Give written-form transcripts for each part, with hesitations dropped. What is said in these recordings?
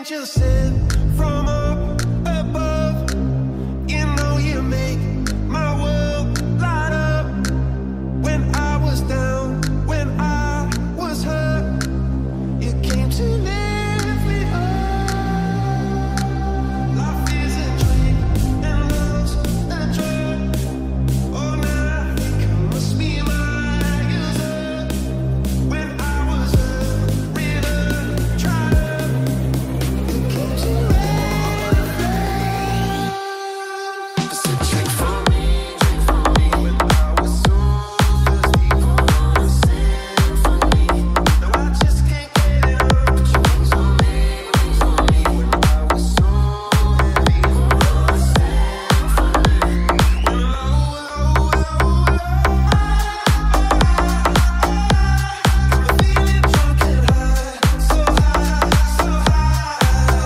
angel sent from up above. You know you make my world light up. When I was down, when I was hurt, you came to lift me up. Life is a dream and love's a drug. Oh, now I think I must be miles up. When I was ridden, tried up, you came to it's a drink for me, when I was so thirsty for a symphony. Now I just can't get enough. Put your wings on me, when I was so heavy for a symphony. When I'm feeling drunk and high, so high, so high.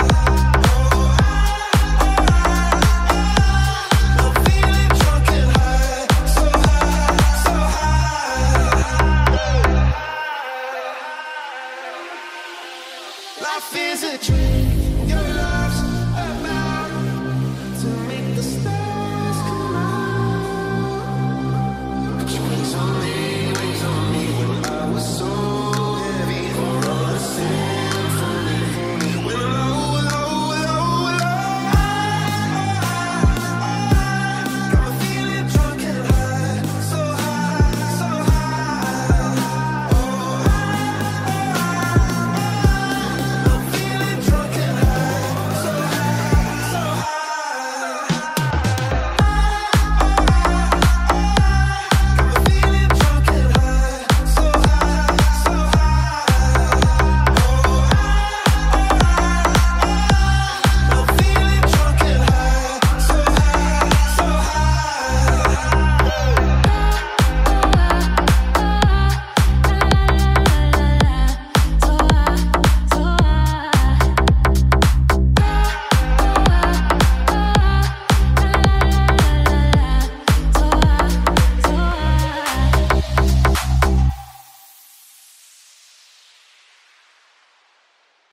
I'm feeling drunk and high, so high, so high. Life is a dream.